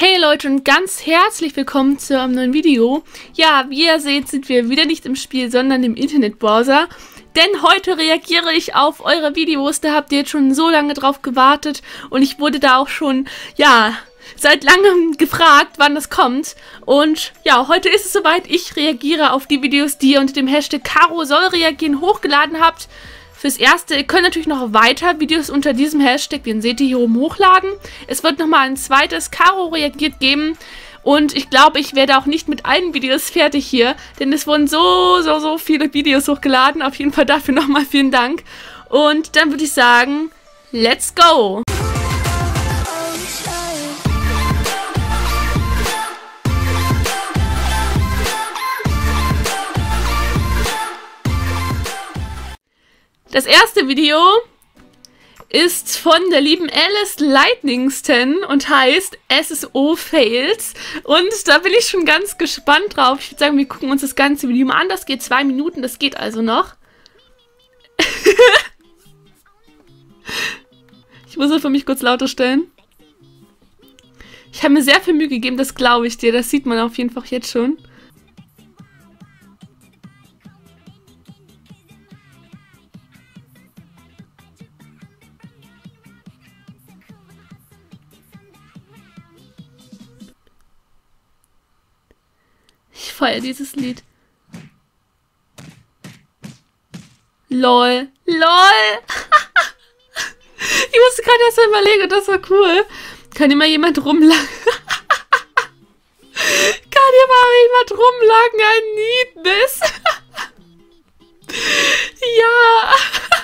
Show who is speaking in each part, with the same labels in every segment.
Speaker 1: Hey Leute und ganz herzlich willkommen zu einem neuen Video. Ja, wie ihr seht, sind wir wieder nicht im Spiel, sondern im Internetbrowser. Denn heute reagiere ich auf eure Videos, da habt ihr jetzt schon so lange drauf gewartet. Und ich wurde da auch schon, ja, seit langem gefragt, wann das kommt. Und ja, heute ist es soweit. Ich reagiere auf die Videos, die ihr unter dem Hashtag Caro soll reagieren hochgeladen habt. Fürs Erste, ihr könnt natürlich noch weiter Videos unter diesem Hashtag, den seht ihr hier oben, hochladen. Es wird nochmal ein zweites Caro reagiert geben. Und ich glaube, ich werde auch nicht mit allen Videos fertig hier. Denn es wurden so viele Videos hochgeladen. Auf jeden Fall dafür nochmal vielen Dank. Und dann würde ich sagen, let's go! Das erste Video ist von der lieben Alice Lightningston und heißt SSO Fails. Und da bin ich schon ganz gespannt drauf. Ich würde sagen, wir gucken uns das ganze Video mal an. Das geht 2 Minuten, das geht also noch. Ich muss es für mich kurz lauter stellen. Ich habe mir sehr viel Mühe gegeben, das glaube ich dir. Das sieht man auf jeden Fall jetzt schon. Ich feiere dieses Lied. LOL. LOL. Ich musste gerade erst mal überlegen, das war cool. Kann immer jemand rumlagen? Kann immer jemand rumlagen? Ein Niednis. Ja.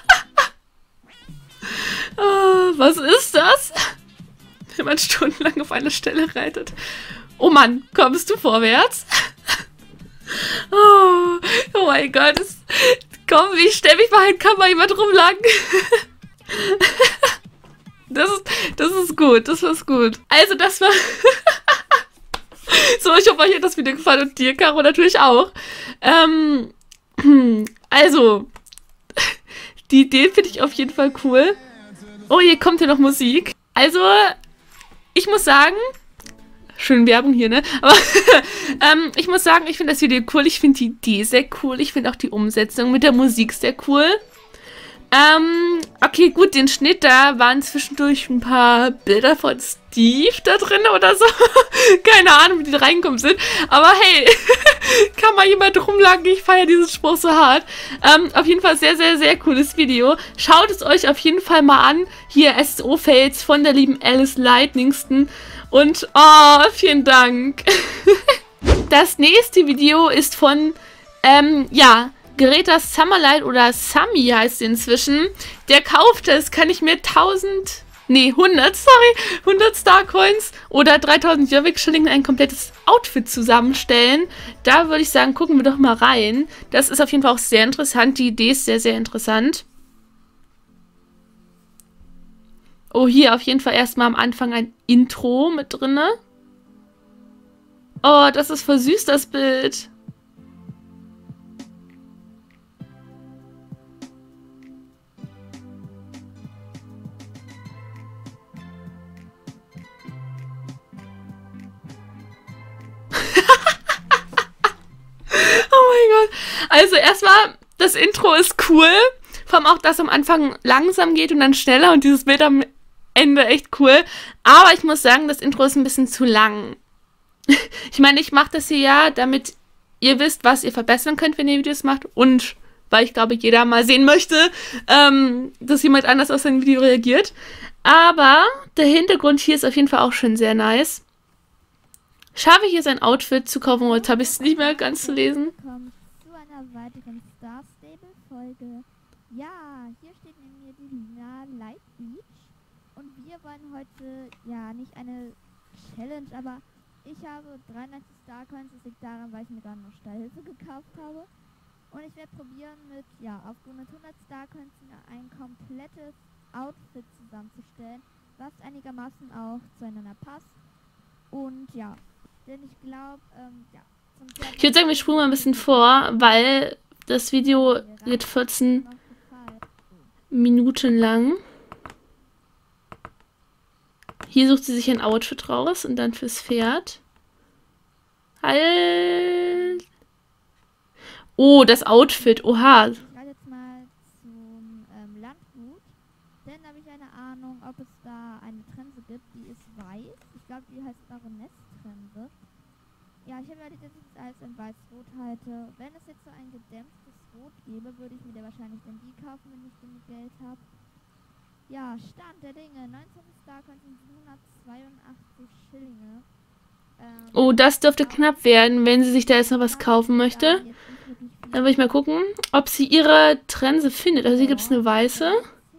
Speaker 1: Oh, was ist das? Wenn man stundenlang auf eine Stelle reitet. Oh Mann, kommst du vorwärts? Oh mein Gott. Komm, ich stell mich mal hin, kann mal jemand rumlagen. Das ist gut, das ist gut. Also das war... So, ich hoffe, euch hat das Video gefallen und dir, Caro, natürlich auch. Also, die Idee finde ich auf jeden Fall cool. Oh, hier kommt ja noch Musik. Also, ich muss sagen... Schön Werbung hier, ne? Aber ich muss sagen, ich finde das Video cool. Ich finde die Idee sehr cool. Ich finde auch die Umsetzung mit der Musik sehr cool. Okay, gut, den Schnitt, da waren zwischendurch ein paar Bilder von Steve da drin oder so. Keine Ahnung, wie die da reingekommen sind. Aber hey, kann mal jemand rumlagen? Ich feiere diesen Spruch so hart. Auf jeden Fall sehr cooles Video. Schaut es euch auf jeden Fall mal an. Hier SSO Fails von der lieben Alice Lightningston. Und, oh, vielen Dank. Das nächste Video ist von, ja, Greta Summerlight oder Sami heißt sie inzwischen. Der kaufte es, kann ich mir 100 Starcoins oder 3000 Jobbik-Schilling ein komplettes Outfit zusammenstellen. Da würde ich sagen, gucken wir doch mal rein. Das ist auf jeden Fall auch sehr interessant. Die Idee ist sehr interessant. Oh, hier auf jeden Fall erstmal am Anfang ein Intro mit drinne. Oh, das ist voll süß, das Bild. Oh mein Gott. Also erstmal, das Intro ist cool. Vor allem auch, dass am Anfang langsam geht und dann schneller und dieses Bild am Ende echt cool. Aber ich muss sagen, das Intro ist ein bisschen zu lang. Ich meine, ich mache das hier ja, damit ihr wisst, was ihr verbessern könnt, wenn ihr Videos macht. Und weil ich glaube, jeder mal sehen möchte, dass jemand anders auf sein Video reagiert. Aber der Hintergrund hier ist auf jeden Fall auch schon sehr nice. Schaffe ich hier sein Outfit zu kaufen? Jetzt habe ich es nicht mehr ganz zu lesen.
Speaker 2: Willkommen zu einer weiteren Star Stable Folge. Ja, hier steht neben mir die Lina Light Beach. Und wir wollen heute, ja, nicht eine Challenge, aber ich habe 93 Starcoins. Das liegt daran, weil ich mir gerade noch Stallhilfe gekauft habe. Und ich werde probieren mit, ja, aufgrund mit 100 Starcoins ein komplettes Outfit zusammenzustellen, was einigermaßen auch zueinander passt. Und ja, denn ich glaube, ja.
Speaker 1: Ich würde sagen, wir spulen mal ein bisschen vor, weil das Video geht 14 Minuten lang. Hier sucht sie sich ein Outfit raus und dann fürs Pferd. Halt. Oh, das Outfit. Oha.
Speaker 2: Ich gehe jetzt mal zum Landgut, denn da habe ich eine Ahnung, ob es da eine Trense gibt, die ist weiß. Ich glaube, die heißt Baroness-Trense. Ja, ich habe überlegt, dass ich das alles in weiß-rot halte. Wenn es jetzt so ein gedämpftes Rot gäbe, würde ich mir da wahrscheinlich dann die kaufen, wenn ich genug Geld habe. Ja, Stand der Dinge. 19. Star 782 Schillinge.
Speaker 1: Oh, das dürfte knapp werden, wenn sie sich da jetzt noch was kaufen möchte. Dann will ich mal gucken, ob sie ihre Trense findet. Also hier gibt es eine weiße.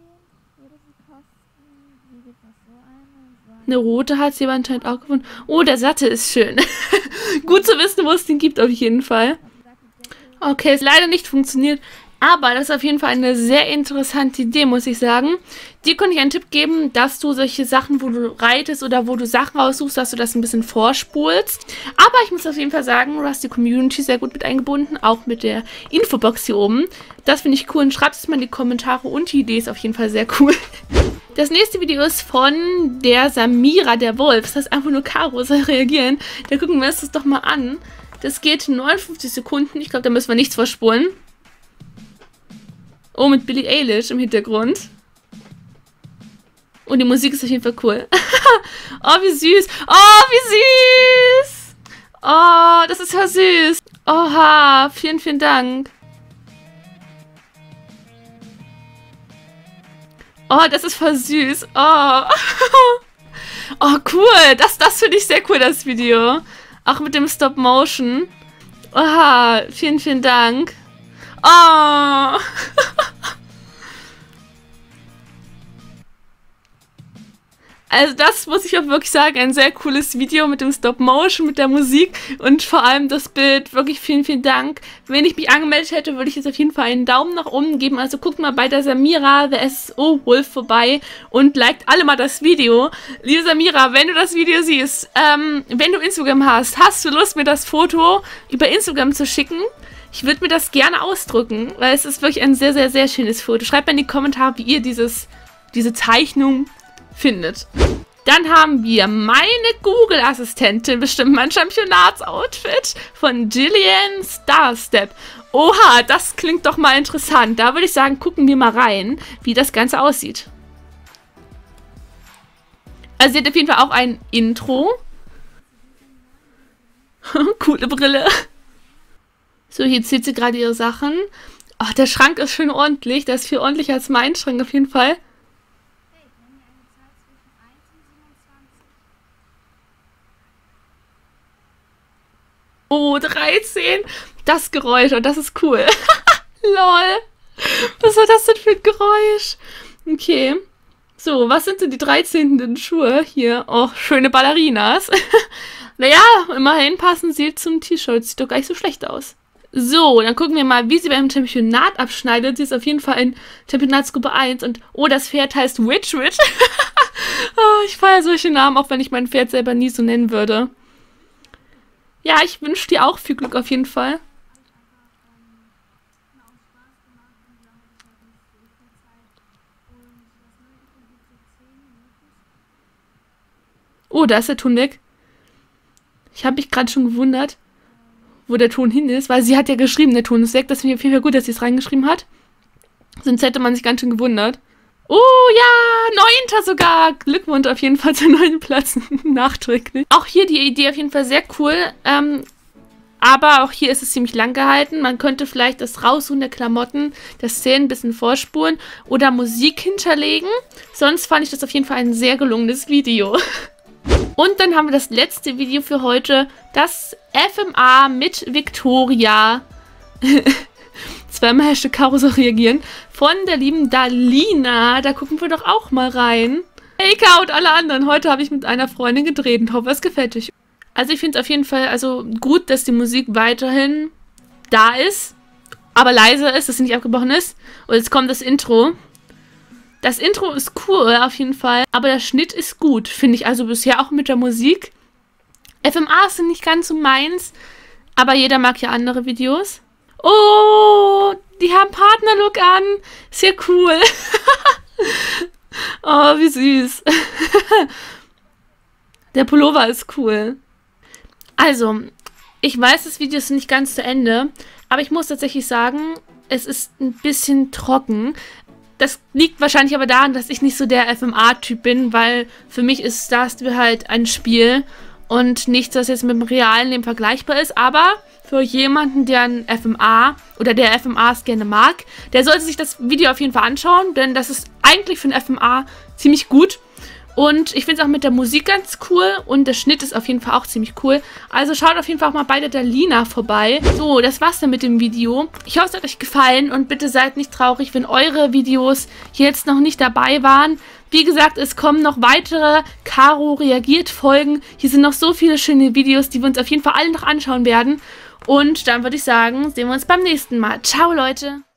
Speaker 1: Eine rote hat sie aber anscheinend auch gefunden. Oh, der satte ist schön. Gut zu wissen, wo es den gibt auf jeden Fall. Okay, es leider nicht funktioniert. Aber das ist auf jeden Fall eine sehr interessante Idee, muss ich sagen. Dir könnte ich einen Tipp geben, dass du solche Sachen, wo du reitest oder wo du Sachen raussuchst, dass du das ein bisschen vorspulst. Aber ich muss auf jeden Fall sagen, du hast die Community sehr gut mit eingebunden, auch mit der Infobox hier oben. Das finde ich cool und schreibt es mal in die Kommentare und die Idee ist auf jeden Fall sehr cool. Das nächste Video ist von der Samira, der Wolf. Das heißt einfach nur Caro soll reagieren. Da gucken wir uns das doch mal an. Das geht 59 Sekunden. Ich glaube, da müssen wir nichts vorspulen. Oh, mit Billie Eilish im Hintergrund. Und die Musik ist auf jeden Fall cool. Oh, wie süß. Oh, wie süß. Oh, das ist ja süß. Oha, vielen, vielen Dank. Oh, das ist voll süß. Oh. Oh, cool. Das finde ich sehr cool, das Video. Auch mit dem Stop-Motion. Oha, vielen, vielen Dank. Oh. Also das muss ich auch wirklich sagen, ein sehr cooles Video mit dem Stop-Motion, mit der Musik und vor allem das Bild. Wirklich vielen, vielen Dank. Wenn ich mich angemeldet hätte, würde ich jetzt auf jeden Fall einen Daumen nach oben geben. Also guckt mal bei der Samira, der SO Wolf vorbei und liked alle mal das Video. Liebe Samira, wenn du das Video siehst, wenn du Instagram hast du Lust, mir das Foto über Instagram zu schicken? Ich würde mir das gerne ausdrucken, weil es ist wirklich ein sehr, sehr, sehr schönes Foto. Schreibt mal in die Kommentare, wie ihr diese Zeichnung findet. Dann haben wir meine Google-Assistentin, bestimmt mein Championats-Outfit von Jillian Starstep. Oha, das klingt doch mal interessant. Da würde ich sagen, gucken wir mal rein, wie das Ganze aussieht. Also sie hat auf jeden Fall auch ein Intro. Coole Brille. So, hier zieht sie gerade ihre Sachen. Oh, der Schrank ist schön ordentlich. Der ist viel ordentlicher als mein Schrank auf jeden Fall. Oh, 13. Das Geräusch. Und das ist cool. Lol. Was war das denn für ein Geräusch? Okay. So, was sind denn die 13. Schuhe hier? Oh, schöne Ballerinas. Naja, immerhin passen sie zum T-Shirt. Sieht doch gar nicht so schlecht aus. So, dann gucken wir mal, wie sie beim Championat abschneidet. Sie ist auf jeden Fall in Championatsgruppe 1. Und, oh, das Pferd heißt Witch. Oh, ich feiere solche Namen, auch wenn ich mein Pferd selber nie so nennen würde. Ja, ich wünsche dir auch viel Glück auf jeden Fall. Oh, da ist der Ton weg. Ich habe mich gerade schon gewundert, wo der Ton hin ist, weil sie hat ja geschrieben, der Ton ist weg. Das finde ich auf jeden Fall gut, dass sie es reingeschrieben hat. Sonst hätte man sich ganz schön gewundert. Oh ja, 9. sogar. Glückwunsch auf jeden Fall zum 9. Platz. Nachträglich. Auch hier die Idee auf jeden Fall sehr cool. Aber auch hier ist es ziemlich lang gehalten. Man könnte vielleicht das Raussuchen der Klamotten, der Szenen ein bisschen vorspulen oder Musik hinterlegen. Sonst fand ich das auf jeden Fall ein sehr gelungenes Video. Und dann haben wir das letzte Video für heute. Das FMA mit Victoria. Zweimal Hashtag Caro soll reagieren. Von der lieben Dalina. Da gucken wir doch auch mal rein. Hey K und alle anderen. Heute habe ich mit einer Freundin gedreht und hoffe, es gefällt euch. Also ich finde es auf jeden Fall gut, dass die Musik weiterhin da ist. Aber leise ist, dass sie nicht abgebrochen ist. Und jetzt kommt das Intro. Das Intro ist cool auf jeden Fall. Aber der Schnitt ist gut, finde ich. Also bisher auch mit der Musik. FMAs sind nicht ganz so meins. Aber jeder mag ja andere Videos. Oh, die haben Partnerlook an. Sehr cool. Oh, wie süß. Der Pullover ist cool. Also, ich weiß, das Video ist nicht ganz zu Ende, aber ich muss tatsächlich sagen, es ist ein bisschen trocken. Das liegt wahrscheinlich aber daran, dass ich nicht so der FMA-Typ bin, weil für mich ist Star Stable halt ein Spiel und nichts, was jetzt mit dem realen Leben vergleichbar ist. Aber für jemanden, der ein FMA oder der FMAs gerne mag, der sollte sich das Video auf jeden Fall anschauen, denn das ist eigentlich für ein FMA ziemlich gut. Und ich finde es auch mit der Musik ganz cool und der Schnitt ist auf jeden Fall auch ziemlich cool. Also schaut auf jeden Fall auch mal bei der Lina vorbei. So, das war's dann mit dem Video. Ich hoffe, es hat euch gefallen und bitte seid nicht traurig, wenn eure Videos jetzt noch nicht dabei waren. Wie gesagt, es kommen noch weitere Caro reagiert Folgen. Hier sind noch so viele schöne Videos, die wir uns auf jeden Fall alle noch anschauen werden. Und dann würde ich sagen, sehen wir uns beim nächsten Mal. Ciao, Leute!